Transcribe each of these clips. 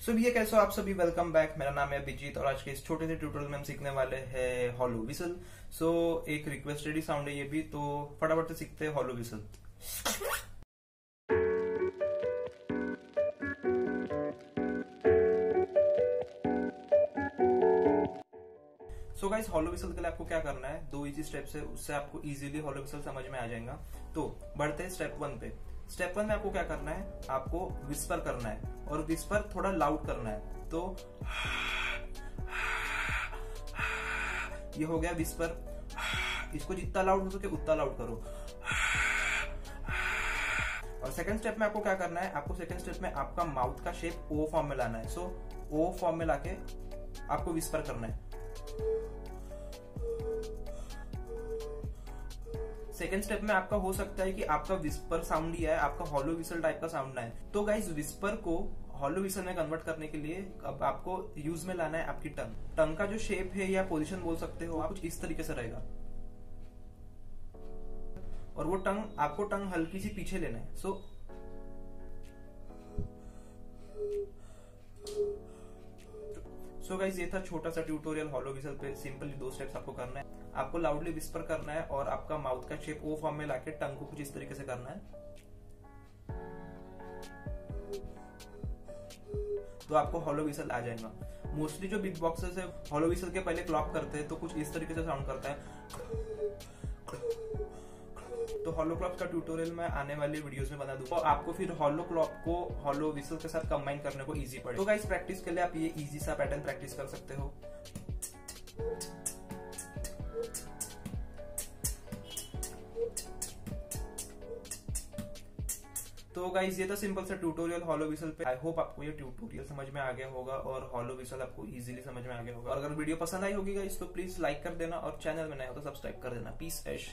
सो भैया कैसे हो आप सभी, वेलकम बैक। मेरा नाम है अभिजीत और आज के इस छोटे से ट्यूटोरियल में हम सीखने वाले हैं हॉलो विसल। सो एक रिक्वेस्टेड साउंड है ये भी, तो फटाफट से सीखते हैं hollow whistle. So guys, hollow whistle के लिए आपको क्या करना है, दो इजी स्टेप्स है, उससे आपको इजीली हॉलो विसल समझ में आ जाएगा। तो बढ़ते हैं स्टेप 1 पे। स्टेप 1 में आपको क्या करना है, आपको विस्पर करना है और विस्पर थोड़ा लाउड करना है। तो ये हो गया विस्पर। इसको जितना लाउड हो सके उतना लाउड करो। और सेकंड स्टेप में आपको क्या करना है, आपको सेकंड स्टेप में आपका माउथ का शेप ओ फॉर्म में लाना है। सो ओ फॉर्म में लाके आपको विस्पर करना है। सेकेंड स्टेप में आपका हो सकता है कि आपका विस्पर साउंड ही है, आपका हॉलो विसल टाइप का साउंड ना है। तो गाइस, विस्पर को हॉलो विसल में कन्वर्ट करने के लिए अब आपको यूज में लाना है आपकी टंग। टंग का जो शेप है या पोजीशन बोल सकते हो आप, कुछ इस तरीके से रहेगा। और वो टंग आपको टंग हल्की सी पीछे लेना है। सो गाइस, ये था छोटा सा ट्यूटोरियल हॉलो विसल पे। सिंपली 2 स्टेप्स आपको करना है। आपको लाउडली विस्पर करना है और आपका माउथ का शेप ओ फॉर्म में लाके टंग को कुछ इस तरीके से करना है, तो आपको हॉलो विसल आ जाएगा। मोस्टली जो बिग बॉक्सेस है हॉलो विसल के पहले क्लॉप करते हैं, तो कुछ इस तरीके से साउंड करता है। तो हॉलो क्लॉप का ट्यूटोरियल मैं आने वाली वीडियोस में बना दूंगा, तो आपको फिर हॉलो क्लॉप को हॉलो विसल के साथ कंबाइन करने को इजी पड़े। तो गाइस, प्रैक्टिस के लिए आप ये इजी सा पैटर्न प्रैक्टिस कर सकते हो। तो गाइस, ये था सिंपल सा ट्यूटोरियल हॉलो विसल पे। आई होप आपको ये ट्यूटोरियल समझ में आ गया होगा और हॉलो विसल आपको इजीली समझ में आ गया होगा। और अगर वीडियो पसंद आई होगी गाइस, तो प्लीज लाइक कर देना और चैनल में नए हो तो सब्सक्राइब कर देना। Peace Ash.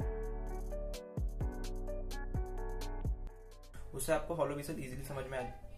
उससे आपको हॉलो विसल इजीली समझ में आ